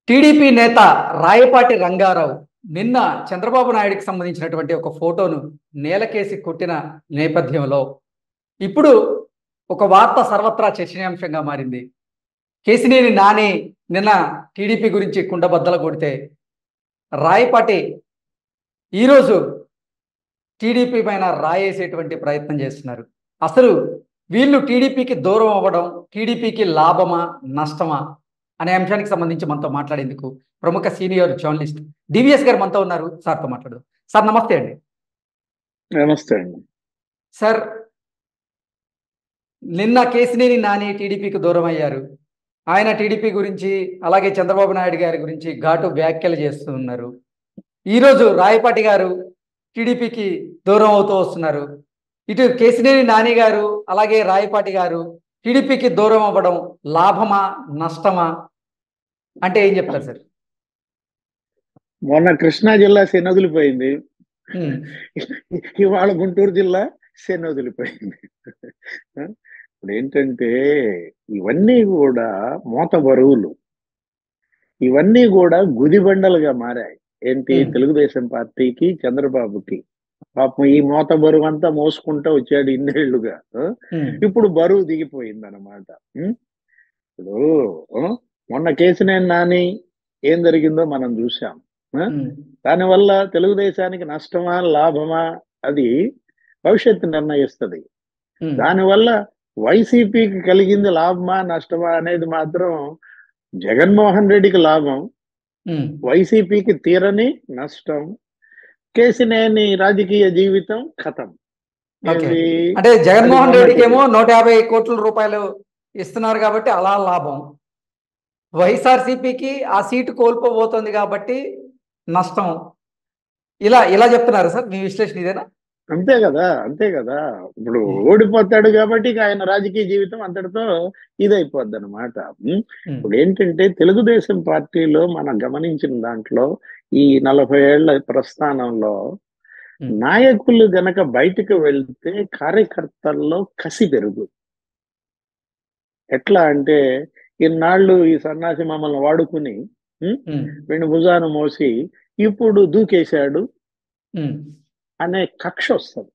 TDP నేత రాయపాటి రంగారావు నిన్న చంద్రబాబు నాయుడికి సంబంధించినటువంటి ఒక ఫోటోను నేలకేసి కొట్టిన నేపథ్యంలో ఇప్పుడు ఒక వార్త సర్వత్రా చర్చనీయాంశంగా మారింది. కేసినేని నాని నిన్న టీడీపీ గురించి కుండబద్దలు కొడితే రాయపాటి ఈరోజు టీడీపీ పైన రాయేసేటువంటి ప్రయత్నం చేస్తున్నారు. అసలు వీళ్ళు టీడీపీకి దూరం అవ్వడం టీడీపీకి లాభమా నష్టమా అనే అంశానికి సంబంధించి మనతో మాట్లాడేందుకు ప్రముఖ సీనియర్ జర్నలిస్ట్ డివిఎస్ గారు మనతో ఉన్నారు. సార్తో మాట్లాడదాం. సార్ నమస్తే అండి. నమస్తే అండి. సార్, నిన్న కేసినేని నాని టీడీపీకి దూరం అయ్యారు. ఆయన టీడీపీ గురించి అలాగే చంద్రబాబు నాయుడు గారి గురించి ఘాటు వ్యాఖ్యలు చేస్తూ ఉన్నారు. ఈరోజు రాయపాటి గారు టీడీపీకి దూరం అవుతూ వస్తున్నారు. ఇటు కేసినేని నాని గారు అలాగే రాయపాటి గారు టీడీపీకి దూరం అవ్వడం లాభమా నష్టమా అంటే ఏం చెప్తారు సార్? మొన్న కృష్ణా జిల్లా శనొదిలిపోయింది, ఇవాళ గుంటూరు జిల్లా శనొదిలిపోయింది. ఇప్పుడు ఏంటంటే ఇవన్నీ కూడా మోత బరువులు, ఇవన్నీ కూడా గుదిబండలుగా మారాయి. ఏంటి, తెలుగుదేశం పార్టీకి చంద్రబాబుకి. పాపం ఈ మోత బరువు అంతా మోసుకుంటూ వచ్చాడు ఇన్నేళ్లుగా. ఇప్పుడు బరువు దిగిపోయింది అన్నమాట. ఇప్పుడు మొన్న కేసినేని నాని ఏం జరిగిందో మనం చూసాం. దానివల్ల తెలుగుదేశానికి నష్టమా లాభమా అది భవిష్యత్తు నిర్ణయిస్తుంది. దానివల్ల వైసీపీకి కలిగింది లాభమా నష్టమా అనేది మాత్రం జగన్మోహన్ రెడ్డికి లాభం, వైసీపీకి తీరని నష్టం. కేసినేని రాజకీయ జీవితం ఖతం. అంటే జగన్మోహన్ రెడ్డికి ఏమో 150 కోట్ల రూపాయలు ఇస్తున్నారు కాబట్టి అలా లాభం, వైఎస్ఆర్సీపీకి ఆ సీటు కోల్పోబోతోంది కాబట్టి నష్టం. ఇలా ఇలా చెప్తున్నారు సార్, మీ విశ్లేషణ ఇదేనా? అంతే కదా, అంతే కదా. ఇప్పుడు ఓడిపోతాడు కాబట్టి ఆయన రాజకీయ జీవితం అంతటితో ఇదైపోద్ది అనమాట. ఇప్పుడు ఏంటంటే తెలుగుదేశం పార్టీలో మనం గమనించిన దాంట్లో ఈ 40 ఏళ్ల ప్రస్థానంలో నాయకులు గనక బయటకు వెళ్తే కార్యకర్తల్లో కసి పెరుగు. ఎట్లా అంటే ఇన్నాళ్ళు ఈ సన్నాసి మమ్మల్ని వాడుకుని వెను భుజాన మోసి ఇప్పుడు దూకేశాడు అనే కక్ష వస్తుంది.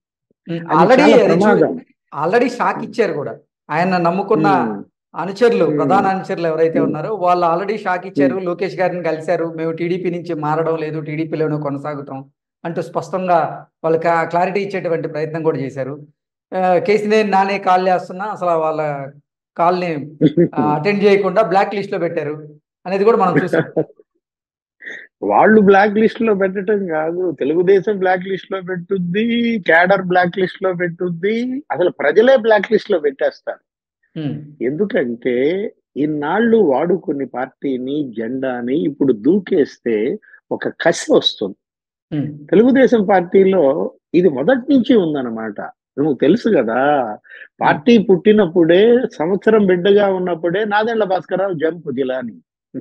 ఆల్రెడీ షాక్ ఇచ్చారు కూడా. ఆయన నమ్ముకున్న అనుచరులు, ప్రధాన అనుచరులు ఎవరైతే ఉన్నారో వాళ్ళు ఆల్రెడీ షాక్ ఇచ్చారు. లోకేష్ గారిని కలిశారు, మేము టీడీపీ నుంచి మారడం లేదు, టీడీపీలోనే కొనసాగుతాం అంటూ స్పష్టంగా వాళ్ళు క్లారిటీ ఇచ్చేటువంటి ప్రయత్నం కూడా చేశారు. కేసినేని నాని కాల్ చేస్తున్నా అసలు వాళ్ళ కాల్ని అటెండ్ చేయకుండా బ్లాక్ లిస్ట్ లో పెట్టారు అనేది కూడా మనం చూసాం. వాళ్ళు బ్లాక్ లిస్ట్ లో పెట్టడం కాదు, తెలుగుదేశం బ్లాక్ లిస్ట్ లో పెట్టుద్ది, క్యాడర్ బ్లాక్ లిస్ట్ లో పెట్టుద్ది, అసలు ప్రజలే బ్లాక్ లిస్ట్ లో పెట్టేస్తారు. ఎందుకంటే ఇన్నాళ్ళు వాడుకుని పార్టీని జెండాని ఇప్పుడు దూకేస్తే ఒక కసి వస్తుంది. తెలుగుదేశం పార్టీలో ఇది మొదటి నుంచి ఉందన్నమాట. నువ్వు తెలుసు కదా, పార్టీ పుట్టినప్పుడే సంవత్సరం బిడ్డగా ఉన్నప్పుడే నాదెండ్ల భాస్కరరావు జంప్ జిలాని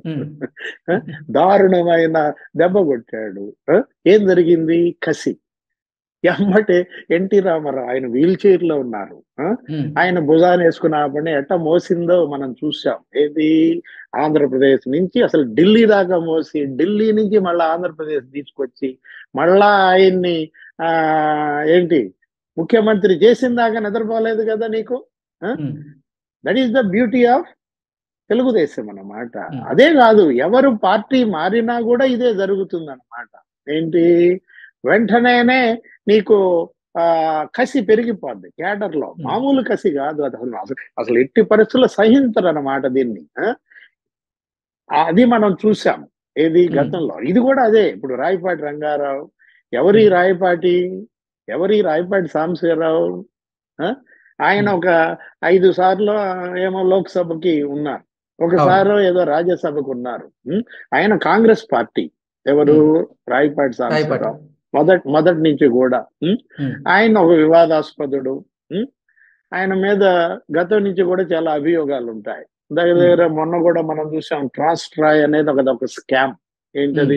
దారుణమైన దెబ్బ కొట్టాడు. ఏం జరిగింది? కసి. ఎమ్మటే ఎన్టీ రామారావు ఆయన వీల్ చైర్ లో ఉన్నారు, ఆయన భుజాన్ని వేసుకున్న పని ఎట్ట మోసిందో మనం చూసాం. ఏది, ఆంధ్రప్రదేశ్ నుంచి అసలు ఢిల్లీ దాకా మోసి, ఢిల్లీ నుంచి మళ్ళా ఆంధ్రప్రదేశ్ తీసుకొచ్చి మళ్ళా ఆయన్ని ఏంటి ముఖ్యమంత్రి చేసిన దాకా నిద్రపోలేదు కదా నీకు. That is the beauty of Telugu Desam అన్నమాట. అదే కాదు, ఎవరు పార్టీ మారినా కూడా ఇదే జరుగుతుంది అన్నమాట. ఏంటి, వెంటనేనే నీకు కసి పెరిగిపోద్ది క్యాడర్ లో. మామూలు కసి కాదు అది, అసలు ఎట్టి పరిస్థితుల్లో సహించరు అన్నమాట దీన్ని. అది మనం చూసాం ఏది గతంలో. ఇది కూడా అదే. ఇప్పుడు రాయపాటి రంగారావు ఎవరి రాయపాటి సాంబశివరావు, ఆయన ఒక 5 సార్లు ఏమో లోక్సభకి ఉన్నారు, ఒకసారి ఏదో రాజ్యసభకు ఉన్నారు. ఆయన కాంగ్రెస్ పార్టీ. ఎవరు? రాయపాటి సాంబశివరావు మొదటి నుంచి కూడా. ఆయన ఒక వివాదాస్పదుడు. ఆయన మీద గతం నుంచి కూడా చాలా అభియోగాలు ఉంటాయి. దగ్గర మొన్న కూడా మనం చూసాం, ట్రాయ్ అనేది ఒక స్కామ్. ఏంటది,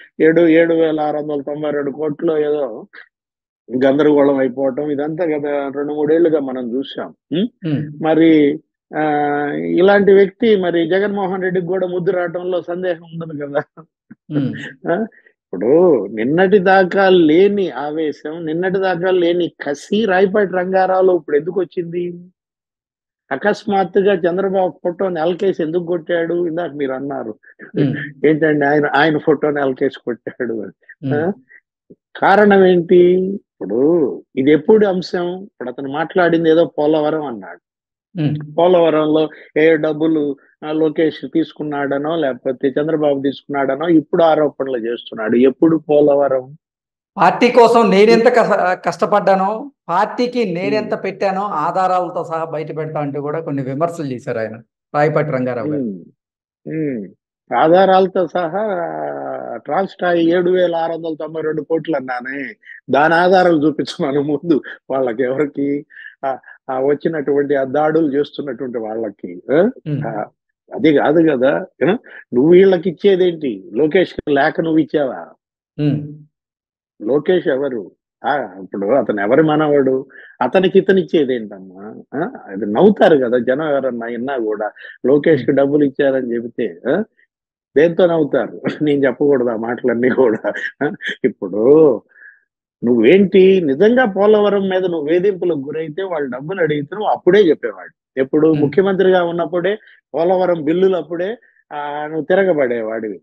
7,692 కోట్లు ఏదో గందరగోళం అయిపోవటం, ఇదంతా గత 2-3 ఏళ్లుగా మనం చూసాం. మరి ఆ ఇలాంటి వ్యక్తి మరి జగన్మోహన్ రెడ్డికి కూడా ముద్దు రావడంలో సందేహం ఉండదు కదా. ఉమ్, ఆ, ఇప్పుడు నిన్నటి దాకా లేని ఆవేశం, నిన్నటి దాకా లేని కసి రాయపాటి రంగారావులో ఇప్పుడు ఎందుకు వచ్చింది? అకస్మాత్తుగా చంద్రబాబు ఫోటో నెలకేసి ఎందుకు కొట్టాడు? ఇందాక మీరు అన్నారు ఉమ్, ఏంటండి ఆయన ఆయన ఫోటో నెలకేసి కొట్టాడు అని. ఆ? ఉమ్, కారణం ఏంటి? ఇప్పుడు ఇది ఎప్పుడు అంశం? ఇప్పుడు అతను మాట్లాడింది ఏదో పోలవరం అన్నాడు. ఉమ్. పోలవరంలో ఏ డబ్బులు లోకేష్ తీసుకున్నాడనో లేకపోతే చంద్రబాబు తీసుకున్నాడనో ఇప్పుడు ఆరోపణలు చేస్తున్నాడు. ఎప్పుడు పోలవరం? పార్టీ కోసం ఉం? నేనెంత కష్టపడ్డానో, పార్టీకి ఉం. నేనెంత పెట్టానో ఆధారాలతో సహా బయట పెడతా అంటూ కూడా కొన్ని విమర్శలు చేశారు ఆయన, రాయపాటి రంగారావు గారు. ఉం. ఉం. ఆధారాలతో సహా ట్రాన్స్టాయ్ 7,692 కోట్లు అన్నానే, దాని ఆధారాలు చూపించమను ముందు వాళ్ళకి, ఎవరికి వచ్చినటువంటి ఆ దాడులు చేస్తున్నటువంటి వాళ్ళకి. ఉమ్, ఆ, అది కాదు కదా. నువ్వు వీళ్ళకి ఇచ్చేదేంటి? లోకేష్ లేక నువ్వు ఇచ్చావా? ఉమ్, లోకేష్ ఎవరు? ఆ ఇప్పుడు అతను ఎవరి మనవాడు? అతనికి ఇతను ఇచ్చేదేంటమ్మా? అది నవ్వుతారు కదా జనం ఎవరన్నా విన్నా కూడా. లోకేష్ ఉమ్, కి డబ్బులు ఇచ్చారని చెబితే దేంతో నవ్వుతారు? నేను చెప్పకూడదు ఆ మాటలన్నీ కూడా. ఆ, ఇప్పుడు నువ్వేంటి నిజంగా పోలవరం మీద నువ్వు వేధింపులకు గురైతే వాళ్ళు డబ్బులు అడిగితే నువ్వు అప్పుడే చెప్పేవాడు. ఎప్పుడు ఉమ్, ముఖ్యమంత్రిగా ఉన్నప్పుడే పోలవరం బిల్లులు అప్పుడే నువ్వు తిరగబడేవాడివి.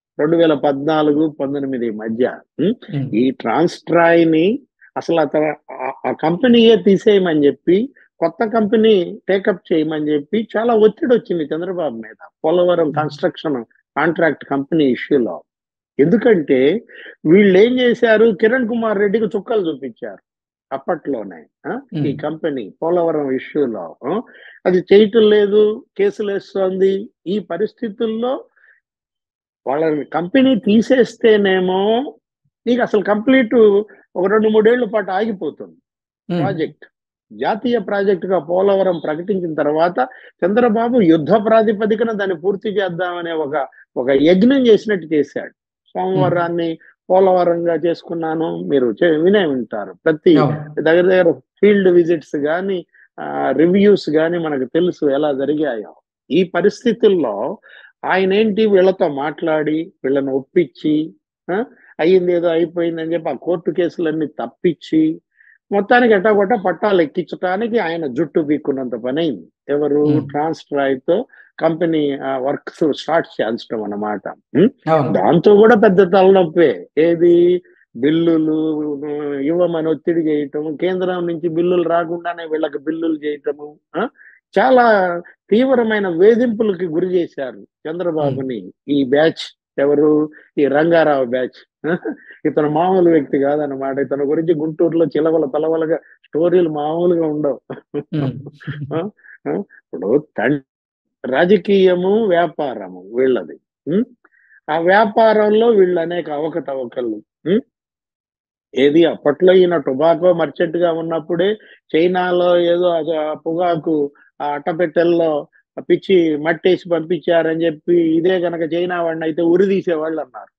2014-19 మధ్య. ఉం? ఉమ్, ఈ ట్రాన్స్ట్రాయ్ ని అసలు ఆ కంపెనీయే తీసేయమని చెప్పి కొత్త కంపెనీ టేకప్ చేయమని చెప్పి చాలా ఒత్తిడి వచ్చింది చంద్రబాబు మీద పోలవరం కన్స్ట్రక్షన్ కాంట్రాక్ట్ కంపెనీ ఇష్యూలో. ఎందుకంటే వీళ్ళు ఏం చేశారు? కిరణ్ కుమార్ రెడ్డికి చుక్కలు చూపించారు అప్పట్లోనే. ఈ ఉమ్, కంపెనీ పోలవరం ఇష్యూలో అది చేయటం లేదు, కేసులు వేస్తోంది. ఈ పరిస్థితుల్లో వాళ్ళని కంపెనీ తీసేస్తేనేమో నీకు అసలు కంప్లీట్ ఒక 2-3 ఏళ్ల పాటు ఆగిపోతుంది ఉమ్, ప్రాజెక్ట్. జాతీయ ప్రాజెక్టుగా పోలవరం ప్రకటించిన తర్వాత చంద్రబాబు యుద్ధ ప్రాతిపదికన దాన్ని పూర్తి చేద్దామనే ఒక యజ్ఞం చేసినట్టు చేశాడు. ఉమ్. సోమవారాన్ని పోలవరంగా చేసుకున్నాను, మీరు వినే ఉంటారు. ప్రతి అవును. దగ్గర దగ్గర ఫీల్డ్ విజిట్స్ కానీ రివ్యూస్ కానీ మనకు తెలుసు ఎలా జరిగాయో. ఈ పరిస్థితుల్లో ఆయన ఏంటి వీళ్ళతో మాట్లాడి వీళ్ళని ఒప్పించి ఆ, అయ్యింది ఏదో అయిపోయిందని చెప్పి ఆ కోర్టు కేసులన్నీ తప్పించి మొత్తానికి ఎట్టాగొట్ట పట్టాలు ఎక్కించడానికి ఆయన జుట్టు పీక్కున్నంత పని అయింది. ఎవరు? ఉమ్, ట్రాన్స్ట్రాయ్తో కంపెనీ వర్క్స్ స్టార్ట్ చేయించడం అన్నమాట. అవును. దాంతో కూడా పెద్ద తలనొప్పే. ఏది? బిల్లులు ఇవ్వమని ఒత్తిడి చేయటం, కేంద్రం నుంచి బిల్లులు రాకుండానే వీళ్ళకి బిల్లులు చేయటము. ఆ? చాలా తీవ్రమైన వేధింపులకి గురి చేశారు ఉమ్, చంద్రబాబుని ఈ బ్యాచ్. ఎవరు? ఈ రంగారావు బ్యాచ్. ఇతను మామూలు వ్యక్తి కాదన్నమాట. ఇతని గురించి గుంటూరులో చిలవల తలవలగా స్టోరీలు మామూలుగా ఉండవు. ఉమ్, ఆ? ఆ? ఇప్పుడు రాజకీయము వ్యాపారము వీళ్ళది. ఉం? ఆ వ్యాపారంలో వీళ్ళు అనేక అవకతవకలు. ఉం? ఏది అప్పట్లో ఈయన టొబాకో మర్చెంట్ గా ఉన్నప్పుడే చైనాలో ఏదో పొగాకు అట్టపెట్టెల్లో పిచ్చి మట్టేసి పంపించారని చెప్పి ఇదే గనక చైనా వాడిని అయితే ఉరి తీసేవాళ్ళు అన్నారు.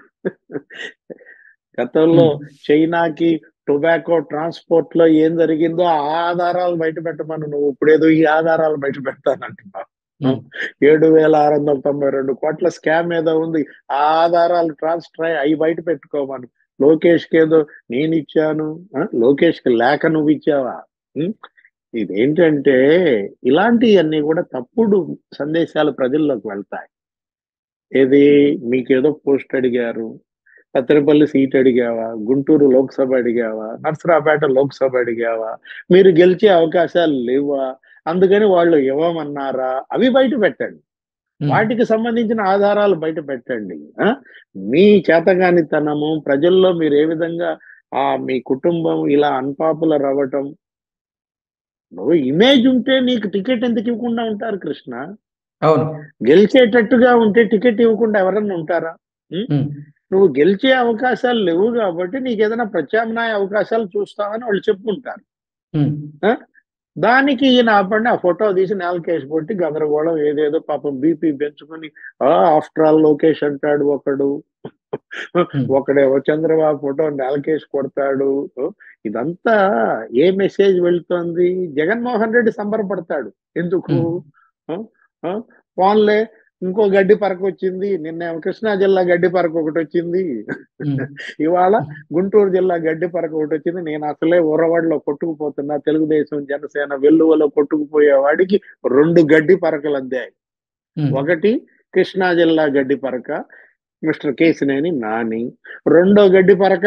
గతంలో ఉమ్, చైనాకి టొబాకో ట్రాన్స్పోర్ట్ లో ఏం జరిగిందో ఆ ఆధారాలు బయట పెట్టమను. నువ్వు ఇప్పుడేదో ఈ ఆధారాలు బయట పెడతానంటున్నావు. ఉమ్, 7,692 కోట్ల స్కామ్ ఏదో ఉంది. ఆ ఆధారాలు ట్రాన్స్ఫర్ అవి బయట పెట్టుకోమను. లోకేష్ కి ఏదో నేను ఇచ్చాను, లోకేష్ కి లేక నువ్వు ఇచ్చావా? ఉం? ఇదేంటంటే ఇలాంటివన్నీ కూడా తప్పుడు సందేశాలు ప్రజల్లోకి వెళ్తాయి. ఏది? మీకేదో పోస్ట్ అడిగారు, సత్తెనపల్లి సీట్ అడిగావా, గుంటూరు లోక్సభ అడిగావా, నర్సరాపేట లోక్సభ అడిగావా, మీరు గెలిచే అవకాశాలు లేవా, అందుకని వాళ్ళు ఇవ్వమన్నారా, అవి బయట పెట్టండి. ఉమ్. వాటికి సంబంధించిన ఆధారాలు బయట పెట్టండి. మీ చేతగానితనము ప్రజల్లో మీరు ఏ విధంగా మీ కుటుంబం ఇలా అన్పాపులర్ అవ్వటం. నువ్వు ఇమేజ్ ఉంటే నీకు టికెట్ ఎందుకు ఇవ్వకుండా ఉంటారు కృష్ణ? అవును. గెలిచేటట్టుగా ఉంటే టికెట్ ఇవ్వకుండా ఎవరన్నా ఉంటారా? ఉం? ఉమ్, నువ్వు గెలిచే అవకాశాలు లేవు కాబట్టి నీకు ఏదైనా ప్రత్యామ్నాయ అవకాశాలు చూస్తావని వాళ్ళు చెప్పుకుంటారు. ఉమ్, ఆ? దానికి ఈయన ఆ ఫోటో తీసి నేలకేసి కొట్టి గందరగోళం ఏదేదో పాపం బీపీ పెంచుకుని ఆఫ్టర్ ఆల్ లోకేష్ అంటాడు ఒకడు, ఒకడేమో చంద్రబాబు ఫోటో నేలకేసి కొడతాడు. ఇదంతా ఏ మెసేజ్ వెళ్తోంది? జగన్మోహన్ రెడ్డి సంబరపడతాడు. ఎందుకు? ఆ? ఆ? పోన్లే, ఇంకో గడ్డి పరక వచ్చింది. నిన్న కృష్ణా జిల్లా గడ్డి పరక ఒకటి వచ్చింది. ఇవాళ గుంటూరు జిల్లా గడ్డి పరక ఒకటి వచ్చింది. నేను అసలే ఉరవడిలో కొట్టుకుపోతున్నా, తెలుగుదేశం జనసేన వెల్లువలో కొట్టుకుపోయే వాడికి 2 గడ్డి పరకలు అందాయి. ఒకటి కృష్ణా జిల్లా గడ్డి పరక, మిస్టర్ కేసినేని నాని. రెండో గడ్డి పరక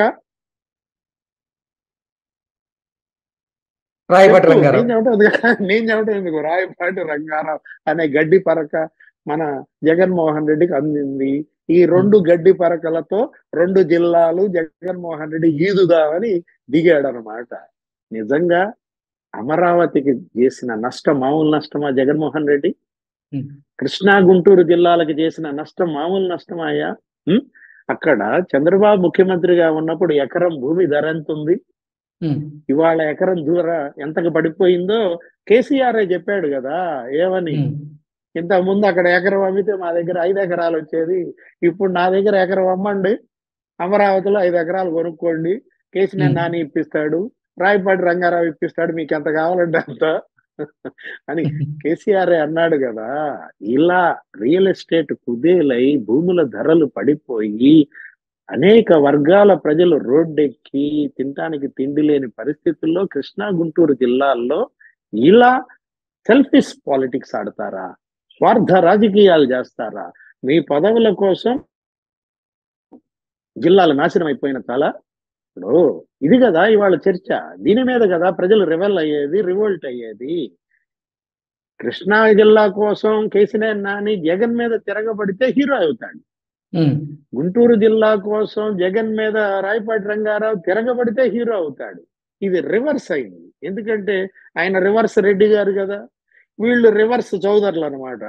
రాయపాటి చెప్పు. రంగారావు. నేను చెప్పడం ఎందుకు? రాయపాటి రంగారావు అనే గడ్డి పరక మన జగన్మోహన్ రెడ్డికి అందింది. ఈ 2 గడ్డి పరకలతో 2 జిల్లాలు జగన్మోహన్ రెడ్డి ఈదుదామని దిగాడనమాట. నిజంగా అమరావతికి చేసిన నష్టం మామూలు నష్టమా జగన్మోహన్ రెడ్డి? కృష్ణా గుంటూరు జిల్లాలకు చేసిన నష్టం మామూలు నష్టమాయా? అక్కడ చంద్రబాబు ముఖ్యమంత్రిగా ఉన్నప్పుడు ఎకరం భూమి ధర ఎంత ఉంది? ఇవాళ ఎకరం ధర ఎంతకు పడిపోయిందో కేసీఆర్ చెప్పాడు కదా. ఏమని? ఇంతకు ముందు అక్కడ ఎకరం అమ్మితే మా దగ్గర 5 ఎకరాలు వచ్చేది. ఇప్పుడు నా దగ్గర ఎకరం అమ్మండి, అమరావతిలో 5 ఎకరాలు కొనుక్కోండి, కేసీఆర్ నాని ఇప్పిస్తాడు, రాయపాటి రంగారావు ఇప్పిస్తాడు, మీకు ఎంత కావాలంటే అంత అని కేసీఆర్ అన్నాడు కదా. ఇలా రియల్ ఎస్టేట్ కుదేలై భూముల ధరలు పడిపోయి అనేక వర్గాల ప్రజలు రోడ్డెక్కి తినటానికి తిండి లేని పరిస్థితుల్లో కృష్ణా గుంటూరు జిల్లాల్లో ఇలా సెల్ఫిష్ పాలిటిక్స్ ఆడతారా? స్వార్థ రాజకీయాలు చేస్తారా? మీ పదవుల కోసం జిల్లాలు నాశనం అయిపోయిన చాలా. ఇప్పుడు ఇది కదా ఇవాళ చర్చ. దీని మీద కదా ప్రజలు రివోల్ట్ అయ్యేది. కృష్ణా జిల్లా కోసం కేసీఆర్ నాని జగన్ మీద తిరగబడితే హీరో అవుతాడు. గుంటూరు జిల్లా కోసం జగన్ మీద రాయపాటి రంగారావు తిరగబడితే హీరో అవుతాడు. ఇది రివర్స్ అయింది. ఎందుకంటే ఆయన రివర్స్ రెడ్డి గారు కదా, వీళ్ళు రివర్స్ చౌదరులు అనమాట.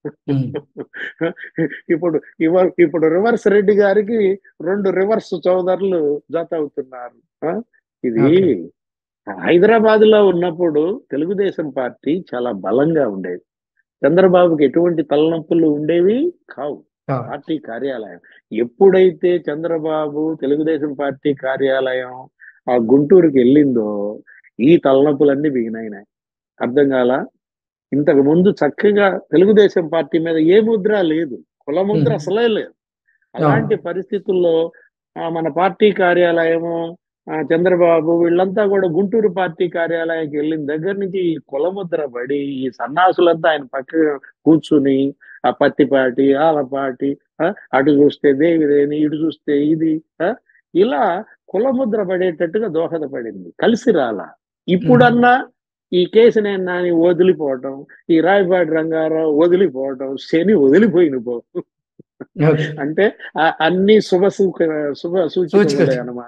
ఇప్పుడు రివర్స్ రెడ్డి గారికి 2 రివర్స్ చౌదరులు జత అవుతున్నారు. ఇది హైదరాబాద్ లో ఉన్నప్పుడు తెలుగుదేశం పార్టీ చాలా బలంగా ఉండేది. చంద్రబాబుకి ఎటువంటి తలనొప్పులు ఉండేవి కావు. పార్టీ కార్యాలయం ఎప్పుడైతే చంద్రబాబు తెలుగుదేశం పార్టీ కార్యాలయం ఆ గుంటూరుకి వెళ్ళిందో ఈ తలనొప్పులన్నీ బిగినాయినాయి. అర్థం కాల? ఇంతకు ముందు చక్కగా తెలుగుదేశం పార్టీ మీద ఏ ముద్ర లేదు, కుల ముద్ర అసలే లేదు. అలాంటి పరిస్థితుల్లో మన పార్టీ కార్యాలయము చంద్రబాబు వీళ్ళంతా కూడా గుంటూరు పార్టీ కార్యాలయానికి వెళ్ళిన దగ్గర నుంచి ఈ కులముద్ర పడి ఈ సన్నాసులంతా ఆయన పక్క కూర్చుని ఆ పత్తిపాటి ఆలపాటి అటు చూస్తే దేవిదేని ఇటు చూస్తే ఇది ఇలా కులముద్ర పడేటట్టుగా దోహదపడింది. కలిసి రాలా. ఇప్పుడన్నా ఈ కేసునేని నాని వదిలిపోవటం, ఈ రాయపాటి రంగారావు వదిలిపోవటం, శని వదిలిపోయిన పో అంటే అన్ని శుభ సూచనలే అన్నమాట.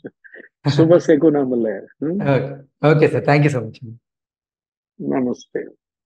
శుభ శకునములే. Okay sir, thank you so much. నమస్తే.